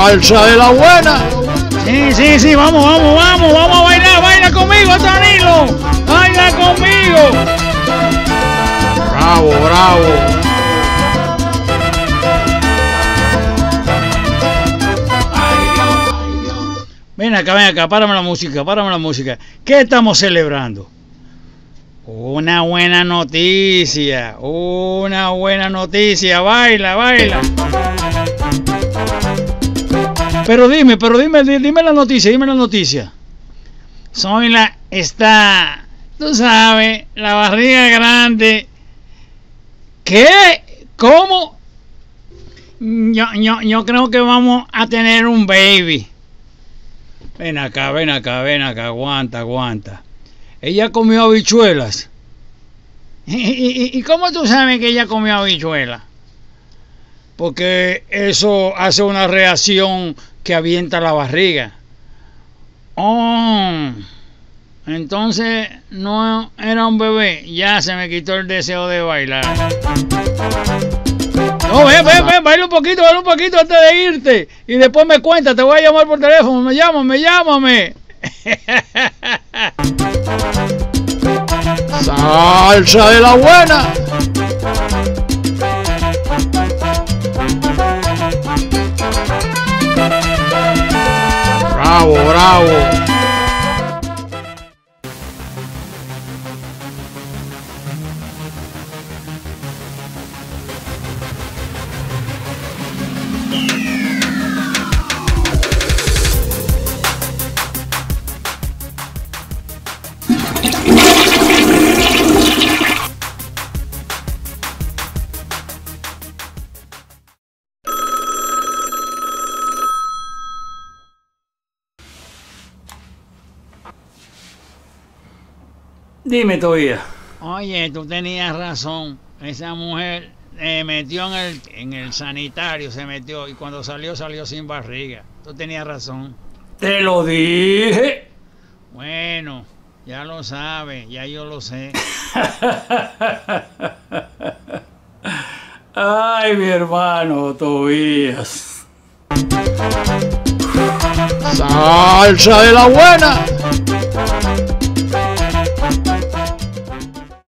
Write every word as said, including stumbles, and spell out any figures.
Salsa de la buena. Sí, sí, sí, vamos, vamos, vamos, vamos a bailar, baila conmigo, Danilo, baila conmigo. Bravo, bravo. Ven acá, ven acá, párame la música, párame la música. ¿Qué estamos celebrando? Una buena noticia, una buena noticia, baila, baila. Pero dime, pero dime, dime la noticia, dime la noticia. Soy la, está, tú sabes, la barriga grande. ¿Qué? ¿Cómo? Yo, yo, yo creo que vamos a tener un baby. Ven acá, ven acá, ven acá, aguanta, aguanta. Ella comió habichuelas. ¿Y, y, y cómo tú sabes que ella comió habichuelas? Porque eso hace una reacción que avienta la barriga. Oh, entonces no era un bebé. Ya se me quitó el deseo de bailar. No, ven, ven, ven, baila un poquito, baila un poquito antes de irte. Y después me cuentas, te voy a llamar por teléfono. Me llámame, llámame. Salsa de la buena. Bravo, bravo. Dime, Tobías. Oye, tú tenías razón. Esa mujer eh, metió en el, en el sanitario, se metió, y cuando salió, salió sin barriga. Tú tenías razón. Te lo dije. Bueno, ya lo sabes, ya yo lo sé. Ay, mi hermano Tobías. Salsa de la buena.